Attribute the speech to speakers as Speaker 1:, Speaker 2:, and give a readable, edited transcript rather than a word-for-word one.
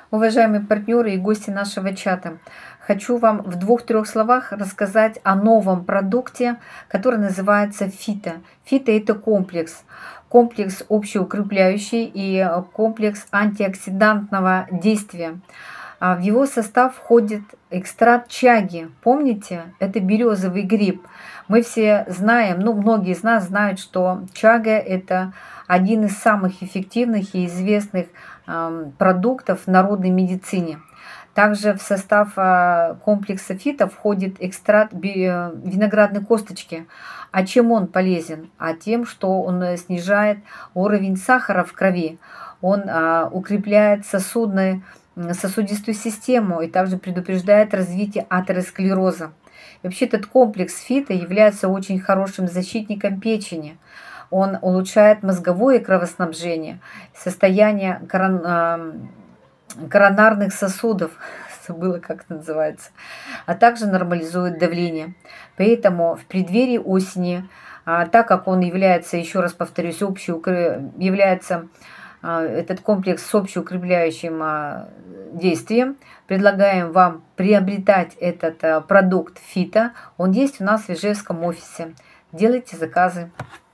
Speaker 1: Уважаемые партнеры и гости нашего чата, хочу вам в 2-3 словах рассказать о новом продукте, который называется Фита. Фита – это комплекс общеукрепляющий и комплекс антиоксидантного действия. В его состав входит экстракт чаги. Помните, это березовый гриб. Мы все знаем, многие из нас знают, что чага – это один из самых эффективных и известных продуктов в народной медицине. Также в состав комплекса Фита входит экстракт виноградной косточки. А чем он полезен? А тем, что он снижает уровень сахара в крови, он укрепляет сосудистую систему и также предупреждает развитие атеросклероза. И вообще этот комплекс Фита является очень хорошим защитником печени. Он улучшает мозговое кровоснабжение, состояние коронарных сосудов, забыла, как это называется, а также нормализует давление. Поэтому в преддверии осени, так как он является, еще раз повторюсь, является этот комплекс с общеукрепляющим действием, предлагаем вам приобретать этот продукт Фита. Он есть у нас в Ижевском офисе. Делайте заказы.